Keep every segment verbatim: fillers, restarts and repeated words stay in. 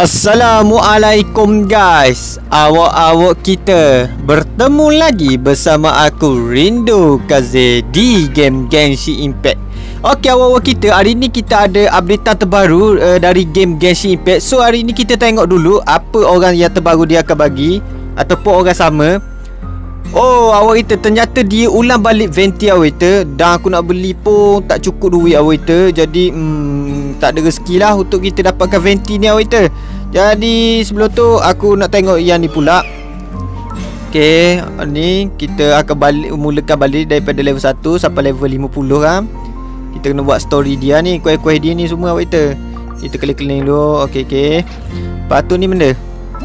Assalamualaikum guys. Awak-awak kita bertemu lagi bersama aku Rindu Kaze di game Genshin Impact. Okey awak-awak kita, hari ni kita ada update terbaru uh, dari game Genshin Impact. So hari ni kita tengok dulu apa orang yang terbaru dia akan bagi ataupun orang sama. Oh awak kita, ternyata dia ulang balik Venti awak kita. Dan aku nak beli pun tak cukup duit awak kita. Jadi hmm, tak ada rezeki lah untuk kita dapatkan Venti ni awak kita. Jadi sebelum tu aku nak tengok yang ni pula. Okay, ni kita akan balik, mulakan balik daripada level satu sampai level lima puluh kan. Kita kena buat story dia ni, kuih-kuih dia ni semua awak kita. Kita keliling-keliling dulu. Okay, okay. Lepas tu ni benda.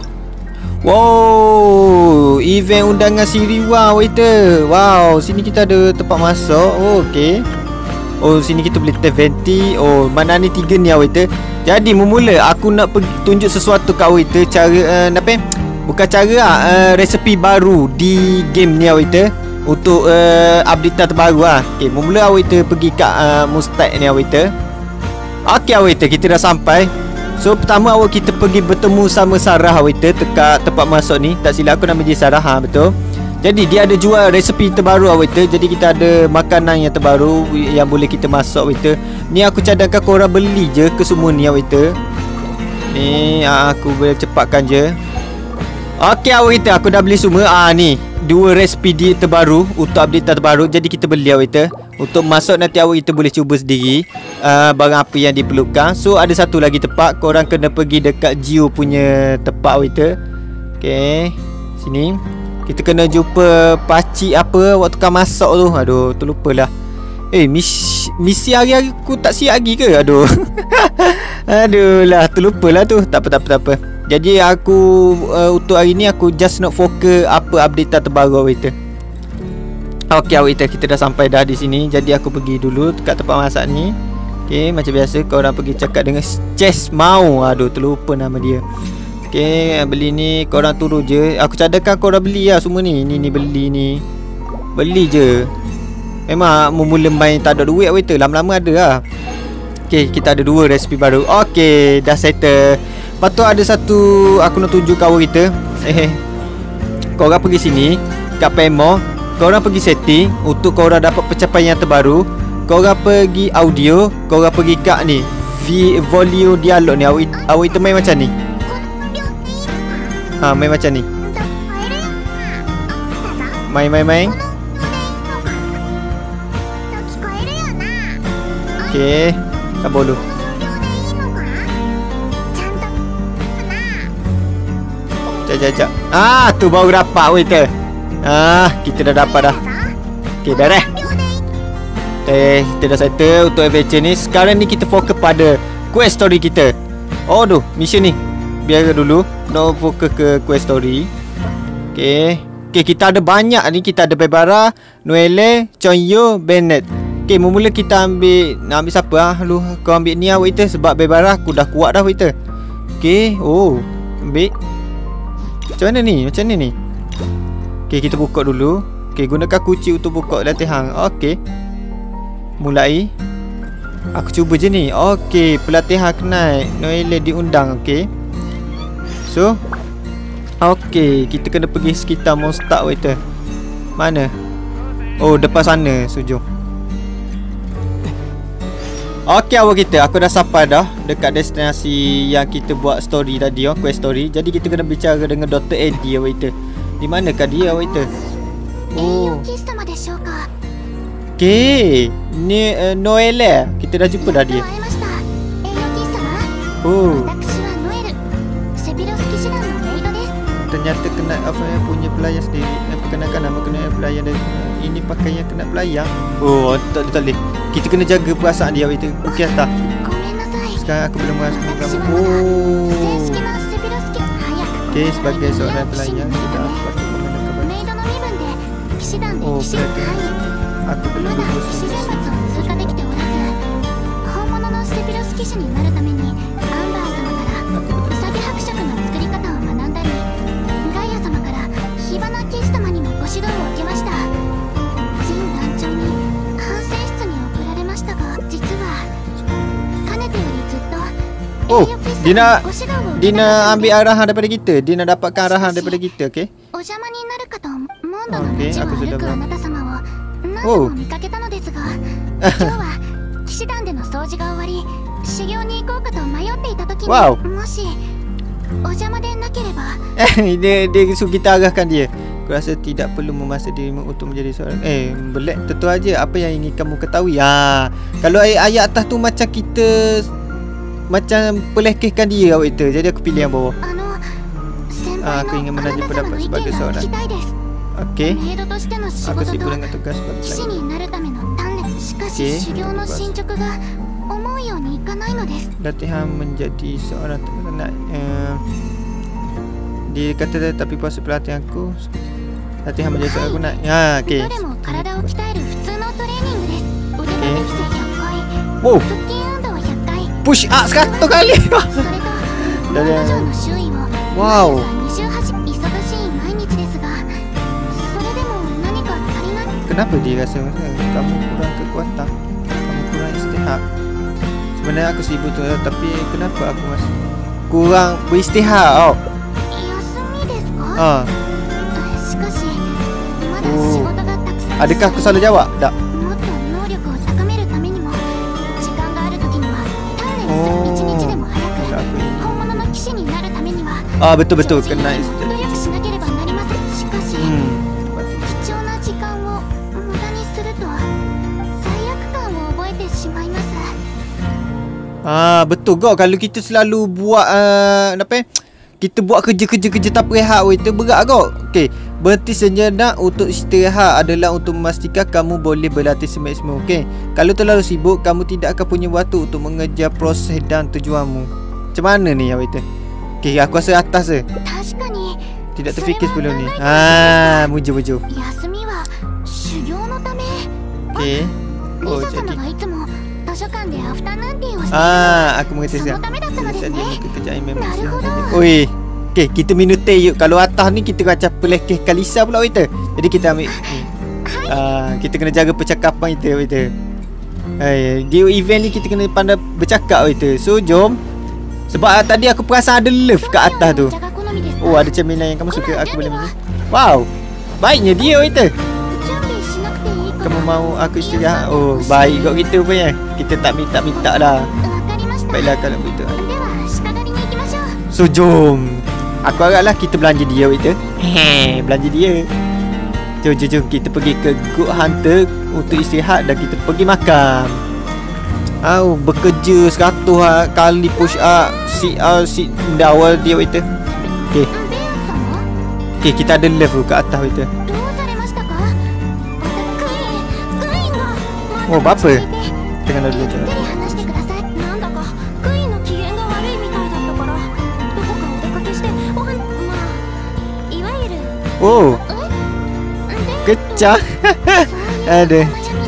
Wow, event undangan Siriwa waiter. Wow, sini kita ada tempat masuk. Oh, okey. Oh, sini kita boleh test Venti. Oh, mana ni tiga ni waiter. Jadi memula aku nak pergi tunjuk sesuatu kat waiter, cara uh, apa? Bukan cara ah, uh, resepi baru di game ni waiter untuk uh, update terbaru ah. Okey, memula waiter pergi kat uh, Mustaq ni waiter. Okey waiter, kita dah sampai. So pertama awak kita pergi bertemu sama Sarah waiter dekat tempat masuk ni. Tak silap aku nama dia Sarah, ha, betul. Jadi dia ada jual resepi terbaru waiter. Jadi kita ada makanan yang terbaru yang boleh kita masak waiter. Ni aku cadangkan korang beli je ke semua ni waiter. Ni aku boleh cepatkan je. Okey waiter, aku dah beli semua. Ah ni dua resepi dia terbaru untuk update terbaru. Jadi kita beli waiter. Untuk masuk nanti awak kita boleh cuba sendiri uh, barang apa yang diperlukan. So ada satu lagi tempat, korang kena pergi dekat Gio punya tempat waiter. Okay, sini kita kena jumpa pakcik apa waktu kan masak tu. Aduh, terlupalah. Eh, misi, misi hari-hari aku tak siap lagi ke? Aduh. Aduh lah, terlupalah tu. Tak apa, tak apa, tak apa. Jadi aku uh, untuk hari ni aku just nak fokus apa update terbaru waiter. Okey waiter, kita dah sampai dah di sini. Jadi aku pergi dulu dekat tempat masak ni. Okey, macam biasa korang pergi cakap dengan Chess Mau. Aduh, terlupa nama dia. Okey, beli ni korang turun je. Aku cadangkan korang beli lah semua ni. Ni ni beli ni. Beli je. Memang memula main tak ada duit waiter, lama-lama ada lah. Okey, kita ada dua resepi baru. Okey, dah settle. Lepas tu ada satu aku nak tunjuk kawan kita. Eh, korang pergi sini kat Pemo. Korang pergi setting untuk korang dapat pencapaian yang terbaru. Korang pergi audio, korang pergi kat ni V volume dialog ni. Awak awak itu main macam ni. Ha, main macam ni. Main main main. Okey, sabar dulu. Jap jap jap. Ah, tu baru dapat waiter. Ah, kita dah dapat dah. Okey, beres. Eh, kita dah settle untuk adventure ni. Sekarang ni kita fokus pada quest story kita. Oh doh, mission ni biar dulu. Nak fokus ke quest story. Okey. Okey, kita ada banyak ni. Kita ada Bebara, Noelle, Chonyo, Bennett. Okey, mula kita ambil, nak ambil siapa ah? Lu kau ambil ni ah waiter, sebab Bebara aku dah kuat dah waiter. Okey, oh, ambil. Macam mana ni? Macam ni ni. Okey, kita buka dulu. Okey, gunakan kunci untuk buka latihan. Okey. Mulai. Aku cuba je ni. Okey, pelatihan naik. Noelle diundang. Okey. So, okey, kita kena pergi sekitar Mustaq waiter. Mana? Oh, depan sana, sujung. Okey awak kita, aku dah sampai dah dekat destinasi yang kita buat story tadi, oh, quest story. Jadi kita kena bicara dengan Doktor Eddie waiter. Di manakah dia waiter? Oh. Okey, ni uh, Noelle. Kita dah jumpa dah dia. Oh. Ternyata kena apa yang punya pelayan sendiri. Perkenalkan nama kena pelayan dan uh, ini pakaian kena pelayan. Oh, tak tak boleh. Kita kena jaga perasaan dia waiter. Okey tak? Sekarang aku belum merasa kamu. Oh. Okey, sebagai seorang pelayan sudah patut mengenakan baju. Oh, berarti aku belum lulus sini. Oh, dia nak dia nak ambil arahan daripada kita. Dia nak dapatkan arahan daripada kita, okey? Okey, aku sudah faham. Oh. Wow. dia dia suruh kita arahkan dia. Aku rasa tidak perlu memaksa dirimu untuk menjadi seorang. Eh, Black, tentu aja apa yang ingin kamu ketahui. Ha, kalau ayat atas tu macam kita macam pelekehkan dia awak itu. Jadi aku pilih yang bawah. Ha, aku ingin menanya pendapat sebagai seorang. Okey. Aku sibuk dengan tugas sebagai Okey. Latihan menjadi seorang terkenal. Uh, dia kata tapi puasa pelatihanku. Latihan menjadi seorang guna. Ha, okey. Okey. Wow. Push up seratus kali. Wow. Kenapa dia rasa kamu kurang kekuatan? Kamu kurang istirahat? Sebenarnya aku sibuk tu, tapi kenapa aku masih kurang beristirahat? Oh. Ah. Oh. Adakah aku salah jawab? Tak. Oh. Ah, betul-betul kena istirahat. Hmm. Ah, betul kau kalau kita selalu buat uh, apa eh? Kita buat kerja-kerja-kerja tak berehat itu berat kau. Okey, berhenti sejenak untuk istirahat adalah untuk memastikan kamu boleh berlatih semaksimum. Okey, kalau terlalu sibuk kamu tidak akan punya waktu untuk mengejar proses dan tujuanmu. Macam mana ni awak itu? Okey, aku rasa atas je. Tidak terfikir sebelum ni. Ah, muju-muju. Okey. Oh, jadi Ah, aku mengerti sekarang. Jadi kerjaan memang. Oi. Okey, kita minute yuk. Kalau atas ni kita macam pelekehkan Lisa pula kita. Jadi kita ambil ni. Ah, kita kena jaga percakapan kita kita. Hai, di event ni kita kena pandai bercakap kita. So jom. Sebab tadi aku perasan ada love kat atas tu. Oh, ada cerminan yang kamu suka, aku boleh minum. Wow. Baiknya dia kita. Kamu mau aku istirahat? Oh, baik kau gitu punya. Kita tak minta-minta lah. Baiklah kalau begitu. So jom. Aku haraplah kita belanja dia kita. Hehe, belanja dia. Jom, jom, jom. Kita pergi ke Good Hunter untuk istirahat dan kita pergi makan. Oh, bekerja seratus kali push up, sit up, sit benda awal dia kita. Okey. Okey, kita ada level kat atas kita. Oh, apa? Tengah dulu je. Oh. Kecah. Ada.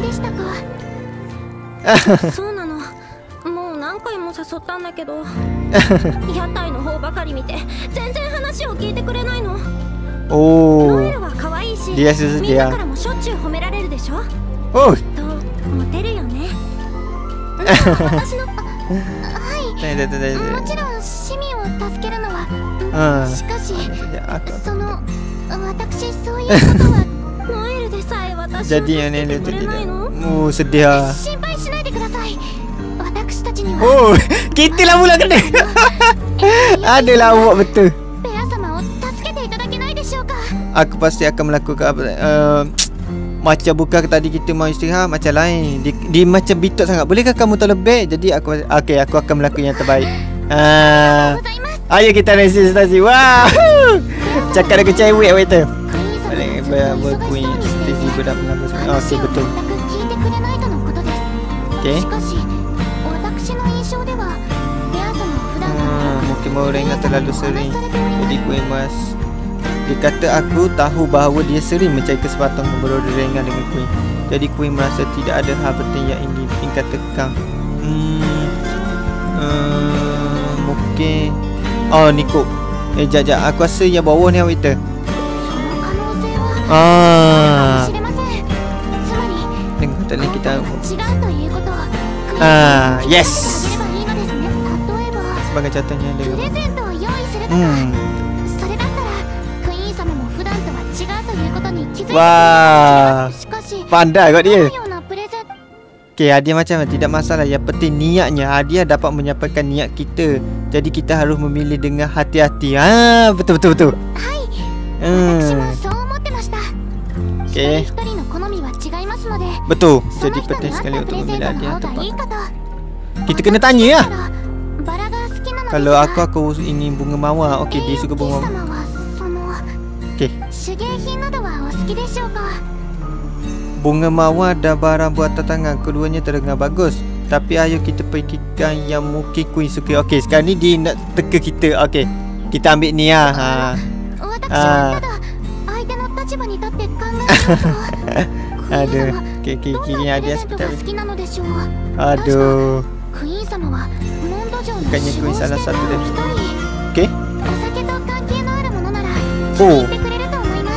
そうなの。もう何回も誘ったんだけど、屋台の方ばかり見て全然話を聞いてくれないの。 Oh. ノエルは可愛いし、 dia susu みんな dia. からもしょっちゅう褒められるでしょ。 Oh. とモテるよね。私のはい。 Tanya, tanya, tanya. もちろん市民を助けるのは。 Ah. しかし、 Aku. その私そういうことはノエルでさえ私を助 Jadi yang け ni てく tu れない tidak. の。 Oh, sedih ah. 心配しないでください。私たちには。 Oh, kita lah pula kena. Adalah awak betul. ベア様を助けていただけないでしょうか。 Aku pasti akan melakukan apa uh, macam bukan tadi kita mau istirahat macam lain. Dia, dia macam bitok sangat. Bolehkah kamu terlebih? Jadi aku okey, aku akan melakukan yang terbaik. Ah. Uh, ayo kita resistasi. Wah. Cakap dengan cewek awak itu. Boleh berkuih stasi berat menambah. Oh, okey betul. Okey. Hmm, mungkin orang ingat terlalu sering. Jadi kuih mas. Dia kata aku tahu bahawa dia sering mencari kesempatan memperoleh ringan dengan Queen. Jadi Queen merasa tidak ada hal penting yang ingin tingkat tekan. Hmm, uh, mungkin. Oh, Niko. Eh, jap-jap. Aku rasa yang bawah ni awak kita. Ah. Tengok tadi kita. Ah, yes. Sebagai contohnya dia. Hmm. それだったらクイーン様も普段とは違うということに気づいてくれ Wah, しかし pandai kot ど dia. のようなプレゼン Okey, hadiah macam mana? Tidak masalah. Yang penting niatnya. Hadiah dapat menyampaikan niat kita. Jadi kita harus memilih dengan hati-hati. Ah, betul betul betul. はい私 Hmm. もそう思ってました。一人 Okey. 一人の好みは違いますので、 Betul. その Jadi 人 penting に合っ sekali たプ untuk レゼン memilih トの hadiah 方がいい tepat. かと。 Kita kena tanya lah. バラが好きなのですが Kalau aku aku ingin bunga mawar. Okey, dia suka bunga エイ mawar. 様はその Okey. 手芸品などはお好きでしょうか。 Bunga mawar dan barang buatan tangan keduanya terdengar bagus. Tapi ayo kita fikirkan yang mungkin Queen suka. Okey, sekarang ni dia nak teka kita. Okey. Kita ambil ni lah. Ha. 私はただ相手の立場に立って考えると、クイーン Ada. 様 Okey, okey, どん kira な hadiah プレゼント seperti が apa? 好きなのでしょう。 Aduh. クイーン様はモンド城の Bukannya 守 Queen 護 salah して satu る dari 一人。 Okey. お酒と関係のあるものなら気 Oh. に入ってくれると思います。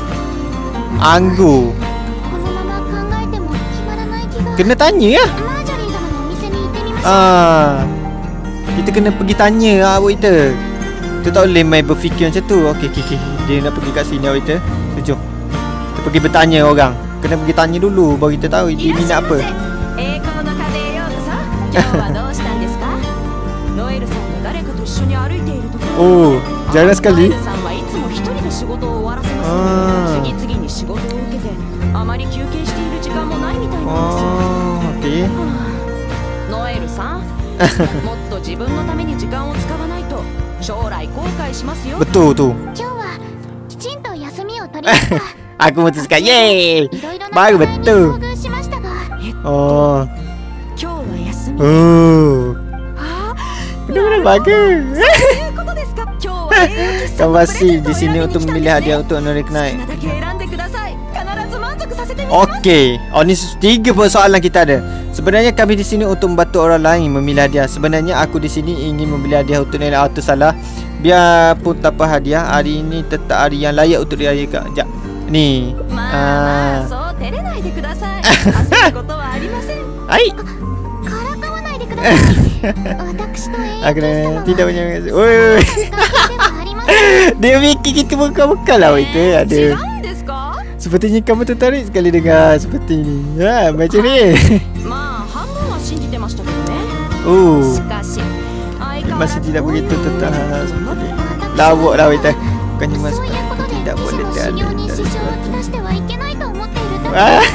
Anggur. このまま考えても決まらない気が。 Kena tanya lah. マージョリー様のお店に行ってみましょう。 Ah. Kita kena pergi tanya lah waiter. Kita tak boleh main berfikir macam tu. Okey, okey, okey. Dia nak pergi kat sini waiter. So, jom. Kita pergi bertanya orang. Kena pergi tanya dulu baru kita tahu dia minat apa. 栄光の風へようこそ。今日はどうしたんですか？ノエルさんが誰かと一緒に歩いているところ。 Oh, jarang ノエ sekali. ルさんはいつも一人で仕事を終わらせまあーす。次々に仕事を受けて、あまり休憩している時間もないみたいなんです。 Oh, okey. ノエルさん、もっと自分のために時間を使わないと将来後悔しますよ。 Betul tu. 今日はきちんと休みを取りました。 Aku betul sekali. Yeay. いろいろな Baru 課題に betul. 遭遇しましたが、 Oh. 今日は休み。 Oh. ああ、 Benar-benar bagus. そういうことですか。今日は栄養喫茶 Kau のプレゼ masih ント di を sini 選びに untuk 来たん memilih ですね。 hadiah untuk Norik 好き naik. なだけ選んでください。必ず満足させてみせます。 Okey. Oh, ni tiga persoalan kita ada. Sebenarnya kami di sini untuk membantu orang lain memilih hadiah. Sebenarnya aku di sini ingin memilih hadiah untuk Norik. Ah, tu salah. Biarpun tanpa hadiah, hari ini tetap hari yang layak untuk dirayakan. Sekejap. Ni. まあまあ、 Ah. そう照れないでください。焦ることはありません。 Hai. からかわないでください。私と栄養 Aku 喫 dah 茶は tidak punya. Oi. 関係ではありません。 Dia fikir kita bukan-bukan lah waiter. 違 Ada. うんですか？ Sepertinya kamu tertarik sekali dengar seperti ini. Ha, macam ni. まあ半分は信じてましたけどね。 Oh. しかし相変わら Masih ず tidak こういう begitu のを tetap 持って seperti lawak lah waiter. Bukannya mas そういうことで tidak 騎士 boleh の修 terada 行に dari 支障を sesuatu. きたしてはいけないと思っているだけ Ah.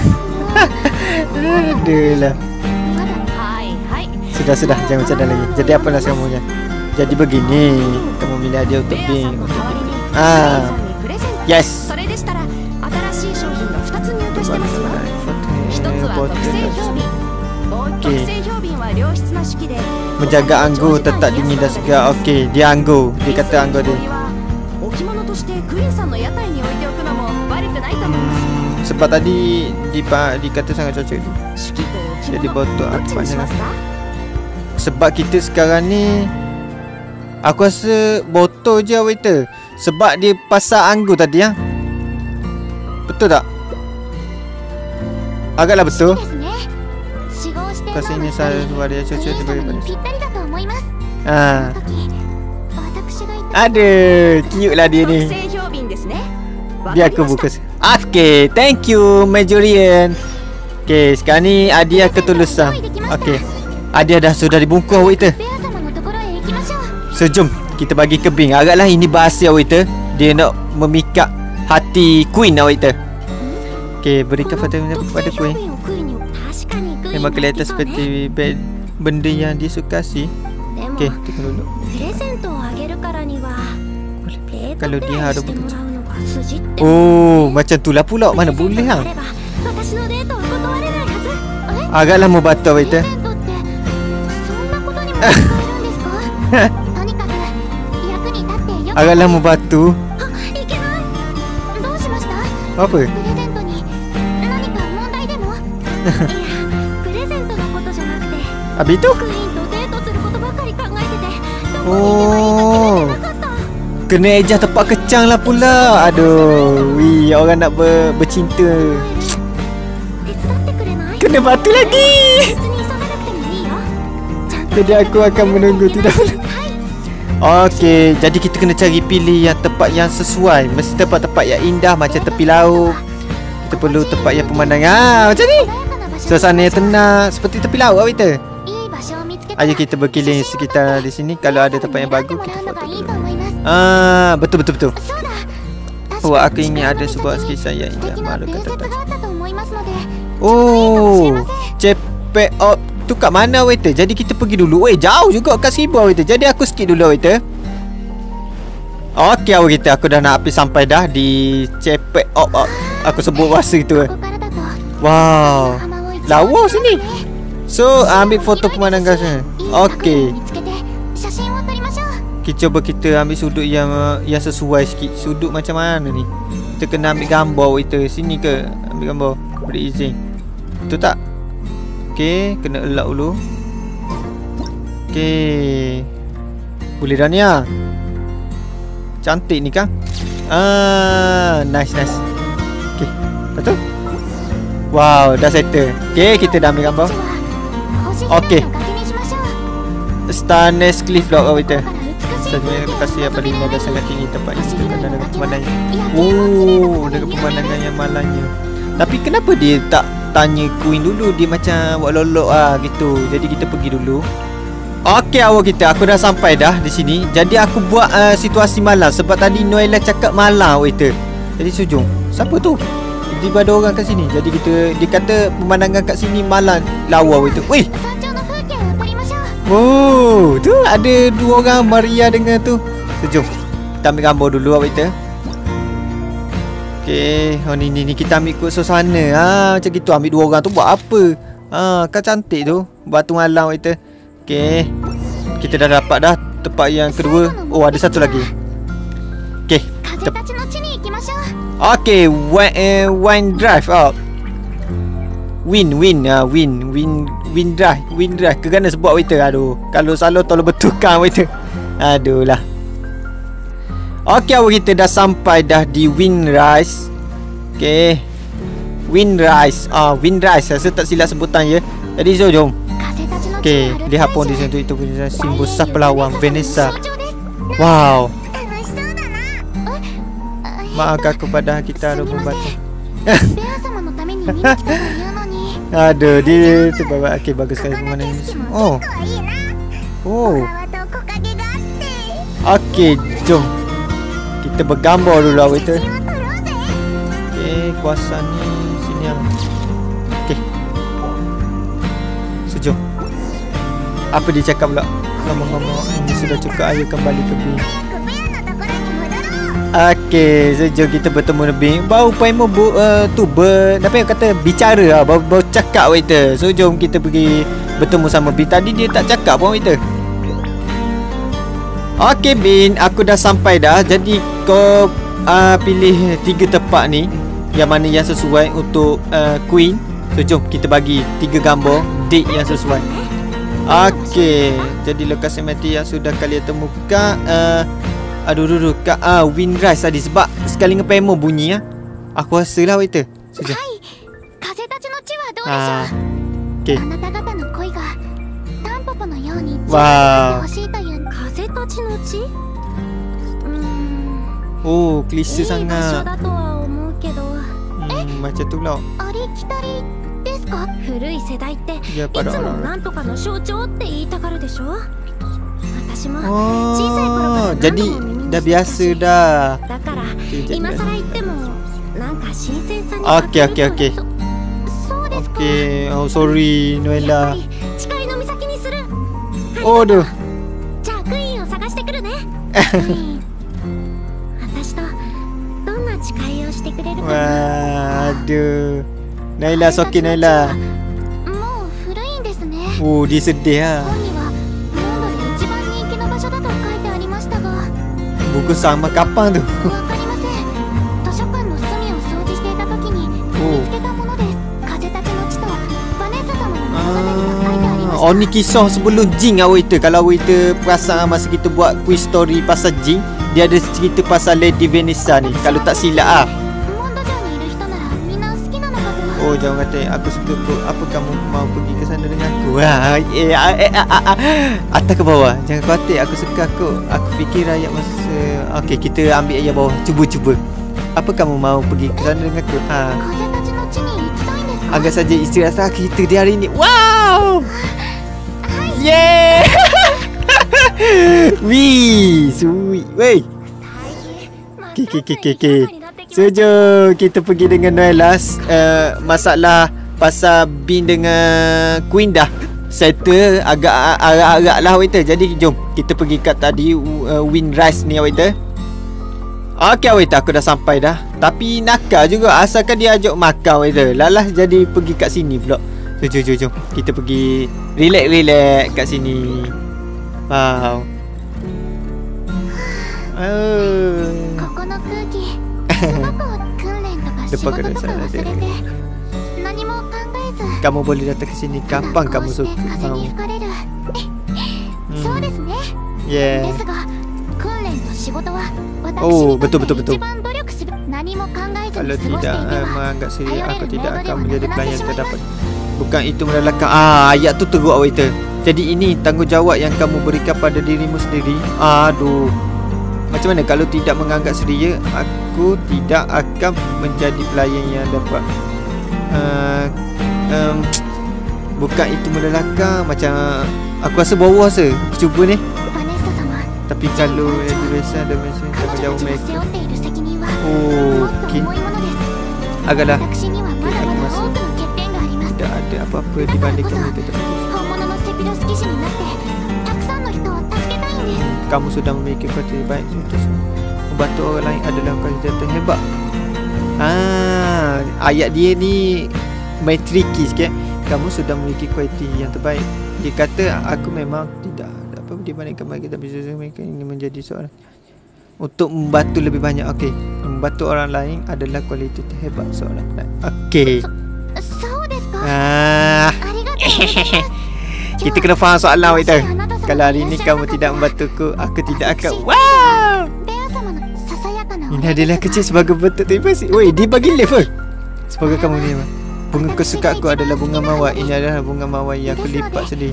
です。 Adalah. まだはいはい。 Sudah sudah jangan bercanda lagi. Jadi apa lah kamunya? Jadi begini, kamu milih hadiah untuk ベアさ Bing. んの代わりにあーレイさんにプレゼント。 Yes. それでしたら新しい商品がふたつ入荷してますよ。一つは特製氷瓶。特製氷瓶は良質な式で Menjaga anggur tetap dingin dan segar. Okey, dia anggur. Dia kata anggur dia. 置物としてクイーンさんの屋台に置いておくのも悪くないと思います。 Sebab tadi di dikata sangat cocok. 式と置 Jadi 物 botol どっちにしますか？ Sebab kita sekarang ni, aku rasa botol je waiter. Sebab dia pasal anggur tadi ya. Betul tak? Agaklah 好 betul. きですね。死亡して Kasi ini saya suara dia クイ cocok ーン様 daripada. にぴったりだと思います。 Ah. 時私が言った Ada, cute lah dia 特 ni. 製氷瓶ですね。わか Biar り aku ました。 buka. Okay, thank you Majorian. Okay, sekarang ni hadiah ketulusan. Okay, hadiah dah sudah dibungkus waiter. ベア様のところへ行きましょう。 So jom kita bagi ke Bing. Agaklah ini bahasa waiter. Dia nak memikat hati Queen lah waiter. Okay, berikan この Fatimah 特 kepada 製 Queen. 氷瓶をクイーンに確かにクイーン Memang に kelihatan 好きそうね。 seperti bed, benda yang dia suka sih. でも Okay, tunggu dulu. プレゼントをあげるからにはデート Kalau く dia らい harus してもらうのが筋って Oh, macam tu lah pula. Mana boleh lah. 私のデートは断れないはず。え Agaklah membatal プレ waiter. ゼントってそんなことにも使えるんですか？とにかく役に立ってよかった。 Agaklah membantu. あ、いけない。どうしました？ Apa? プレゼントに何か問題でも？いや、プレゼントのことじゃなくて Habis tu? クイーンとデートすることばかり考えててどこに行けばいいか決めてなかった。 Kena ejah tempat kecang lah pula. Aduh, wih, orang nak ber, bercinta. 手伝ってくれない？ Kena batu lagi. 別に急がなくてもいいよ。ちゃんと Jadi aku akan menunggu tidak. はい。 Okey, jadi kita kena cari pilih yang tempat yang sesuai. Mesti tempat-tempat yang indah macam tepi laut. Kita perlu tempat yang pemandangan ah, macam ni. Suasana yang tenang seperti tepi laut awak kita. Ayo kita berkeliling sekitar di sini. Kalau ada tempat yang bagus kita foto dulu. Ah, betul betul betul. Oh, aku ingin ada sebuah skisa yang indah malu kata tempat. Oh, cepet op tu kat mana waiter? Jadi kita pergi dulu. Weh, jauh juga kat Seribu waiter. Jadi aku skip dulu waiter. Okey awak kita, aku dah nak habis sampai dah di cepet op, op. Aku sebut bahasa itu. Wow, lawa sini. So, ambil foto pemandangan sana. Okey. Kita coba kita ambil sudut yang yang sesuai sikit. Sudut macam mana ni? Kita kena ambil gambar waiter. Sini ke? Ambil gambar. Beri izin. Betul tak? Okey, kena elak dulu. Okey. Boleh dah ni ah. Cantik ni kan? Ah, nice nice. Okey. Betul? Wow, dah settle. Okey, kita dah ambil gambar. Okey. Starnest Cliff Log waiter. Terima kasih apa lima dah sangat tinggi tempat ini dengan pemandangan. Oh, dengan pemandangan yang malangnya. Tapi kenapa dia tak tanya Queen dulu? Dia macam buat lolok ah gitu. Jadi kita pergi dulu. Okey awak kita, aku dah sampai dah di sini. Jadi aku buat uh, situasi malam sebab tadi Noella cakap malam waiter. Jadi sujung. Siapa tu? Tiba ada orang kat sini. Jadi kita dia kata pemandangan kat sini malam lawa waiter. Weh. Oh, tu ada dua orang Maria dengan tu. Sejom. Kita ambil gambar dulu awak kita. Okey, oh ni ni ni kita ambil ikut suasana. Ha, macam gitu ambil dua orang tu buat apa? Ha, kan cantik tu. Batu malam kita. Okey. Kita dah dapat dah tempat yang kedua. Oh, ada satu lagi. Okey. Okey, wine, uh, wine drive out. Win win ah uh, win win win drive win drive ke kena sebut waiter. Aduh, kalau selalu tolong betulkan waiter. Aduh lah. Okey awak kita dah sampai dah di Windrise. Okey. Windrise. Ah, Windrise. Saya tak silap sebutan ya. Jadi so jom. Okey, lihat pun di situ itu punya simbol sah pelawang Vanessa. Wow. Maafkan kepada kita ada membantu. Aduh, dia tu bawa. Okey, bagus sekali pemandangan ini. Oh. Oh. Okey, jom. Kita bergambar dulu awak kita. Okey, kuasa ni sini ah. Okey. Sejom. Apa dia cakap pula? Ngomong-ngomong, ini sudah cukup, ayo kembali ke Bing. Okey, sejauh kita bertemu lebih. Baru Paimo bu, uh, tu ber, apa yang kata bicara lah. Baru, baru cakap waiter. So jom kita pergi bertemu sama Bin. Tadi dia tak cakap pun waiter. Okey Bin, aku dah sampai dah. Jadi kau uh, pilih tiga tempat ni yang mana yang sesuai untuk uh, Queen. So jom kita bagi tiga gambar date yang sesuai. Okey, jadi lokasi mati yang sudah kalian temukan. uh, Aduh duduk kat ah, Windrise tadi. Sebab sekali ngepemo bunyi ah. Aku rasa lah waiter. Sekejap. Ah. Okay. Wow. Oh, klise sangat. Hmm, macam tu lah. Ya, pada orang. Oh, jadi dah biasa dah. Okey, okey, okey. Okey, oh sorry Noella. Oh, aduh. Wah, aduh. Noella, okey Noella. Oh, dia sedih lah. Buku sama kapang tu. Oh. Ah, oh ni kisah sebelum Jing awak itu. Kalau awak itu perasan masa kita buat quiz story pasal Jing, dia ada cerita pasal Lady Vanessa ni. Kalau tak silap ah. Oh jangan kata aku suka kau. Apa kamu mau pergi ke sana dengan aku? Wah, eh, eh, eh, eh, eh. Atas ke bawah. Jangan khawatir, aku suka kau. Aku fikir ayat masa. Okey, kita ambil ayat bawah. Cuba-cuba. Apa kamu mau pergi ke sana dengan aku? Ha. Agak saja istirahat kita di hari ini. Wow! Yeah! Wih, sweet. Wey. Okay, okay, okay, okay, okay. Setuju. Kita pergi dengan Noelas. uh, Masalah pasal Bin dengan Queen dah settle agak agak-agak lah waiter. Jadi jom kita pergi kat tadi uh, Windrise ni waiter. Okay waiter, aku dah sampai dah. Tapi nakal juga asalkan dia ajak makan waiter. Lalah jadi pergi kat sini pula. So, jom, jom, jom. Kita pergi relax-relax kat sini. Wow. Oh. Depan kedai sana ada. Kamu boleh datang ke sini kapan kamu suka mau. Hmm. Yeah. Oh, betul betul betul. Kalau tidak uh, menganggap serius, aku tidak akan menjadi pelayan terdapat. Bukan itu melelahkan. Ah, ayat tu teruk waiter. Jadi ini tanggungjawab yang kamu berikan pada dirimu sendiri. Aduh. Macam mana kalau tidak menganggap seria, aku tidak akan menjadi pelayan yang dapat. Uh, um, bukan itu melelahkan. Macam aku rasa bawah rasa. Cuba ni. Tapi kalau dia biasa ada masa tanggungjawab mereka. Oh, okey. Agaklah. Okay, aku rasa tidak ada apa-apa dibandingkan mereka tadi. Kamu sudah memiliki kualitas baik untuk membantu orang lain adalah kualitas terhebat. Ah, ayat dia ni main tricky sikit. Kamu sudah memiliki kualiti yang terbaik. Dia kata aku memang tidak ada apa dibandingkan mereka, tapi mereka ini menjadi seorang untuk membantu lebih banyak. Okey, membantu orang lain adalah kualiti terhebat seorang. Okey. Ah. Kita kena faham soalan waiter. Kalau hari ini kamu tidak membantuku, aku tidak akan. Wow. Ini adalah kecil sebagai bentuk terima kasih. Woi, dia bagi lift ke? Semoga kamu ni. Bunga kesukaanku adalah bunga mawar. Ini adalah bunga mawar yang aku lipat sendiri.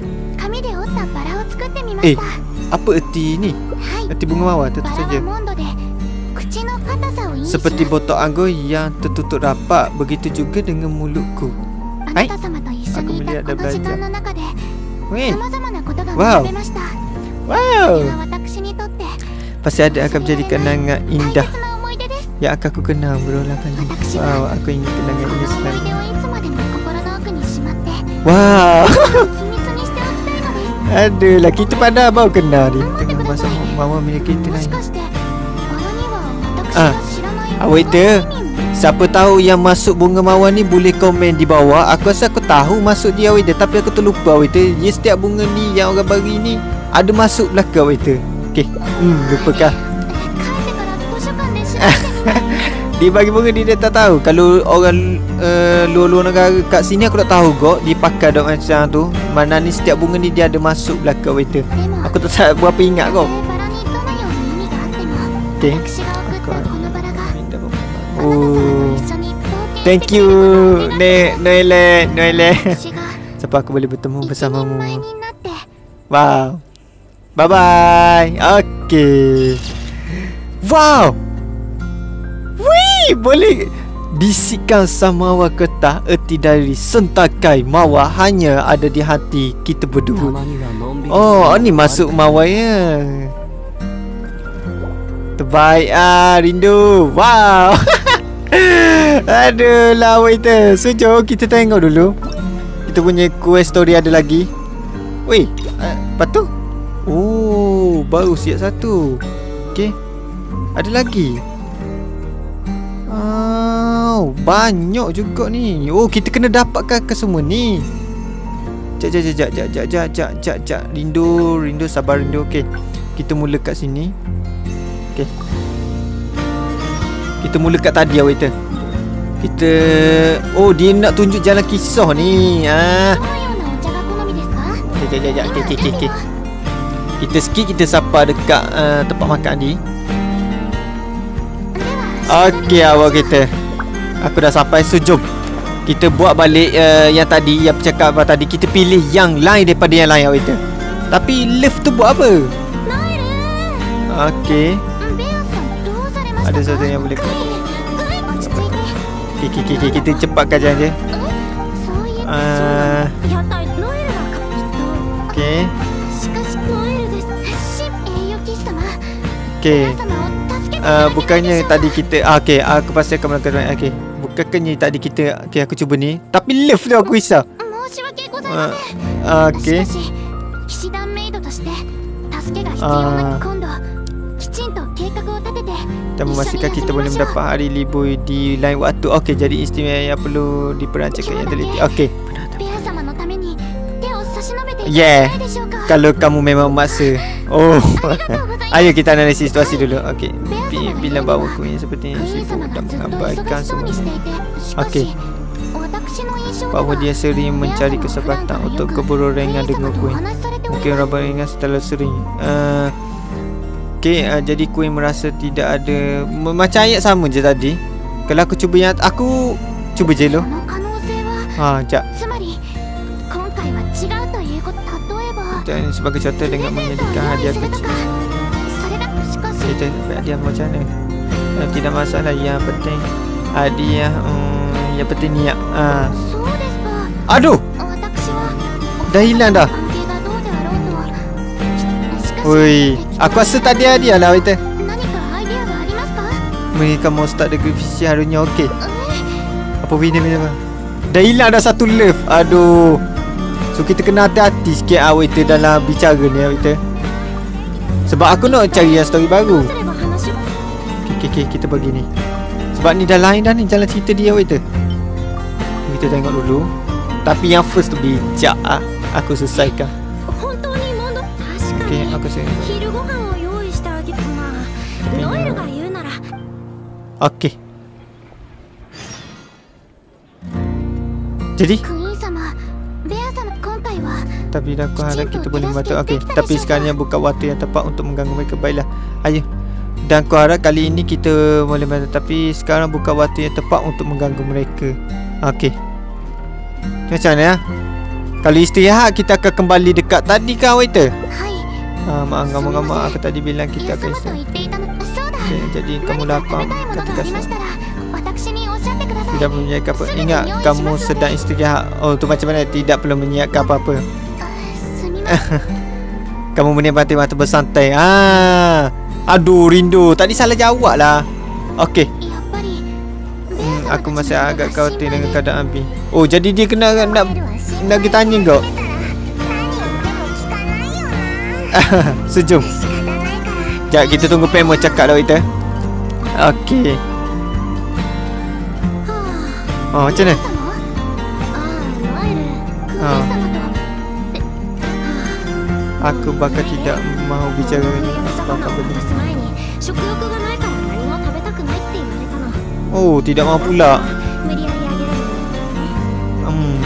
Eh, apa erti ni? Erti bunga mawar, tentu saja. Seperti botok anggur yang tertutup rapat, begitu juga dengan mulutku. Hai? Aku melihat dan belajar. Weh. Wow. Wow. Pasti ada akan menjadi kenangan indah yang akan aku kenal berulang kali. Wow, aku ingin kenangan ini selalu. Wow. Aduh, kita pada baru kenal ni. Tengah masa mama milik kita lain. Ah, waiter. Siapa tahu yang masuk bunga mawar ni boleh komen di bawah. Aku rasa aku tahu masuk dia waiter, tapi aku terlupa waiter. Dia setiap bunga ni yang orang bagi ni ada masuk belakang waiter. Okey. Hmm, lupakan. Dia bagi bunga ni dia tak tahu. Kalau orang uh, luar-luar negara kat sini aku tak tahu kok. Dia pakai dok macam tu. Mana ni setiap bunga ni dia ada masuk belakang waiter. Aku tak tahu berapa ingat kok. Okey. Oh, thank you Ne Noelle Noelle. Sampai aku boleh bertemu bersamamu. Wow. Bye bye. Okay. Wow. Wih, boleh bisikan sama mawar ketah. Erti dari sentakai mawar hanya ada di hati kita berdua. Oh, ni masuk mawarnya. Terbaik ah, rindu. Wow. Aduh lah waiter. So jom kita tengok dulu. Kita punya quest story ada lagi. Weh, uh, lepas tu oh, baru siap satu. Okay, ada lagi. Oh, banyak juga ni. Oh, kita kena dapatkan ke semua ni. Jap jap jap jap jap jap jap jap jap. Rindu, rindu, sabar rindu. Okay, kita mula kat sini. Okay, kita mula kat tadi ya waiter. Kita, oh dia nak tunjuk jalan kisah ni. Ah. Jap jap jap. Okey okey okey. Kita skip, kita sapa dekat uh, tempat makan ni. Okey awak kita. Aku dah sampai, so jom kita buat balik uh, yang tadi, yang cakap apa tadi, kita pilih yang lain daripada yang lain waiter. Tapi left tu buat apa? Okey. Ada sesuatu yang boleh okay, okay, okay, okay. Kita cepatkan je. Uh, okay. Okay. Uh, bukannya tadi kita ah, okay, aku pasti akan melakukan. Okay. Bukannya tadi kita okay, aku cuba ni. Tapi left tu aku risau. Uh, okay. Uh, dan memastikan kita boleh mendapat hari libur di lain waktu. Okey, jadi istimewa yang perlu diperancangan yang teliti. Okey. Yeah. Kalau kamu memang memaksa. Oh. Ayo kita analisis situasi dulu. Okey. Bila bawa kuih seperti ini sibuk dan mengabaikan semua. Okey. Bahawa dia sering mencari kesempatan untuk keberorengan dengan kuih. Mungkin Robert ingat setelah sering. Uh, Okay, uh, jadi Queen merasa tidak ada macam ayat sama je tadi. Kalau aku cuba yang aku cuba je lo. Ha, jap. Dan sebagai contoh dengan menyediakan hadiah kecil. Kita hadiah macam mana? Uh, tidak masalah, yang penting hadiah um, yang penting niat. Uh. Aduh. Dah hilang dah. Oi, aku rasa tadi hadiah lah waiter. Mereka mau start degree visi harusnya okey. Apa benda benda? Dah hilang dah satu love. Aduh. So kita kena hati-hati sikit ah waiter dalam bicara ni waiter. Sebab aku nak cari yang story baru. Okey okey, kita bagi ni. Sebab ni dah lain dah ni jalan cerita dia waiter. Kita tengok dulu. Tapi yang first tu bijak ah. Aku selesaikan. Okay, aku saya. Okay. Jadi tapi dah aku harap kita boleh membantu. Okay, tapi sekarang buka waktu yang tepat untuk mengganggu mereka. Baiklah, ayo. Dan aku harap kali ini kita boleh membantu. Tapi sekarang buka waktu yang tepat untuk mengganggu mereka. Okay. Macam mana ya? Kalau istirahat kita akan kembali dekat tadi kan waiter? Ah, maaf kamu-kamu aku tadi bilang kita akan istirahat. Okay, jadi kamu lapar ketika tidak perlu menyiapkan apa. Ingat kamu sedang istirahat. Oh tu macam mana? Tidak perlu menyiapkan apa-apa. Kamu menikmati waktu bersantai. Ah, aduh rindu. Tadi salah jawab lah. Okey. Hmm, aku masih agak khawatir dengan keadaan Abi. Oh jadi dia kena nak nak kita tanya kau. Sejum. Sekejap kita tunggu Pemo cakap dah kita. Okey. Oh macam mana? Oh. Aku bakal tidak mahu bicara ini. Bakal benda. Oh tidak mahu pula. Hmm.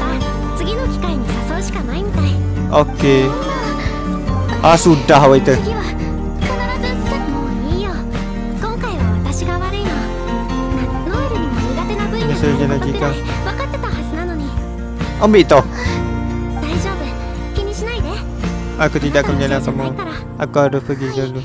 Okey. Ah sudah waiter. Ini saja lagi kau. Ambil tu. Aku tidak akan menyalahkan kamu. Aku harus pergi dulu.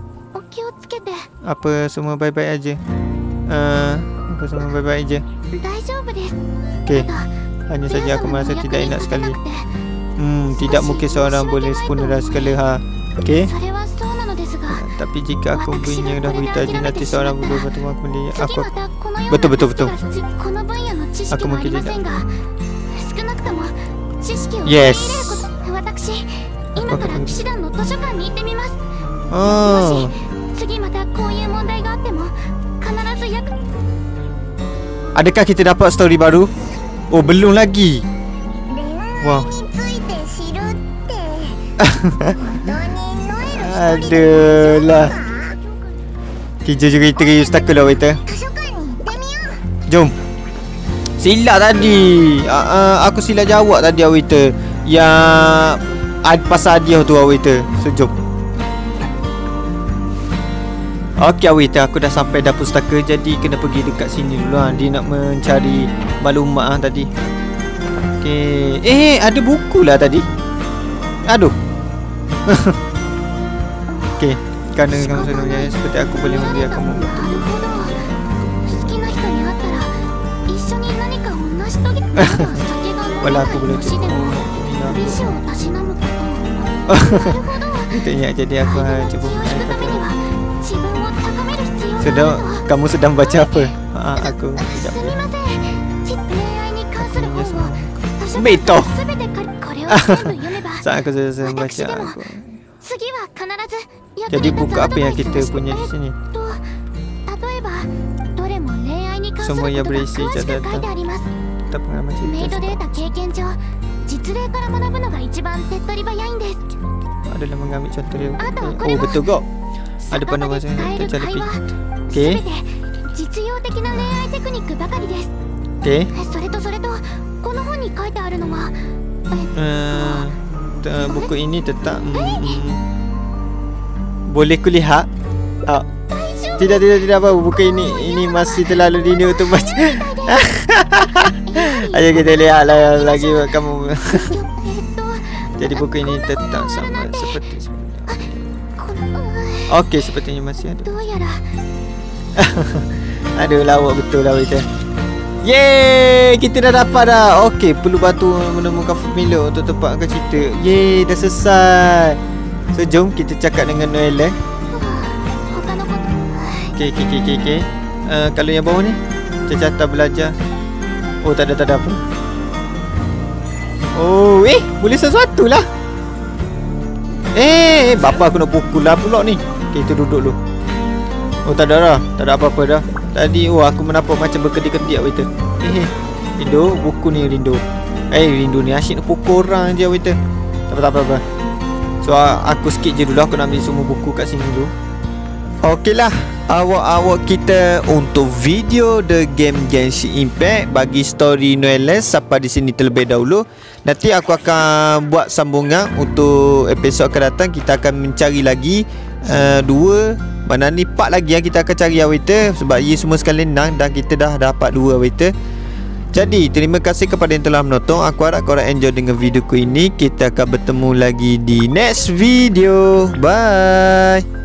Apa semua baik-baik aja? Uh, apa semua baik-baik aja? Okey. Hanya saja aku merasa tidak enak sekali. Hmm, tidak mungkin seorang boleh sempurna dalam segala hal. Okey. Tapi jika aku punya dah beritahu je nanti seorang boleh bertemu aku ni. Aku betul betul betul. Aku mungkin tidak. Yes. Aku akan pergi. Oh. Adakah kita dapat story baru? Oh belum lagi. Wow. Adalah. Kerja juga kita ke Ustaka lah waiter. Jom. Silap tadi. uh, uh, Aku silap jawab tadi waiter. Yang ad, pasal hadiah tu waiter. So jom. Okey waiter, aku dah sampai dah pustaka. Jadi kena pergi dekat sini dulu lah. Dia nak mencari maklumat ah tadi. Okey. Eh, ada buku lah tadi. Aduh. Okey, kerana kamu sudah berjaya, seperti aku boleh memberi kamu bertemu. Walau aku boleh cuba. Itu ingat, jadi aku cuba sedang, kamu sedang baca apa? Ha, aku tidak boleh. Betul. Saat aku sedang baca aku. Jadi buku apa yang kita punya di sini? Semua yang berisi catatan kita pengalaman cerita adalah mengambil contoh dia. Oh betul kok. Ada pandangan saya tercari pit. Okey. Okey. Uh, buku ini tetap hmm, boleh kulihat. Oh. Tidak tidak tidak apa, buku ini ini masih terlalu dini untuk baca. Ayo kita lihatlah lagi kamu. Jadi buku ini tetap sama seperti sebelumnya. Okey, sepertinya masih ada. Aduh, lawak betul lah kita. Yeay, kita dah dapat dah. Okey, perlu batu menemukan formula untuk tempatkan cerita. Yeay, dah selesai. So, jom kita cakap dengan Noelle. Okey, okey, okey, okey. Uh, kalau yang bawah ni, catatan belajar. Oh, tak ada, tak ada apa. Oh, eh, boleh sesuatu lah. Eh, bapa aku nak pukul lah pula ni. Okay, kita duduk dulu. Oh, tak ada dah. Tak ada apa-apa dah. Tadi, oh, aku menampak macam berkedip-kedip, waiter. Eh, Rindu, buku ni Rindu. Eh, Rindu ni asyik nak pukul orang je, waiter. Tak apa-apa. So, aku skip je dulu. Aku nak ambil semua buku kat sini dulu. Okey lah, awak-awak kita untuk video The Game Genshin Impact bagi story Noelle sampai di sini terlebih dahulu. Nanti aku akan buat sambungan untuk episod akan datang. Kita akan mencari lagi uh, dua, mana ni part lagi yang kita akan cari, waiter. Sebab ia semua sekali enam dan kita dah dapat dua, waiter. Jadi terima kasih kepada yang telah menonton. Aku harap korang enjoy dengan video ku ini. Kita akan bertemu lagi di next video. Bye.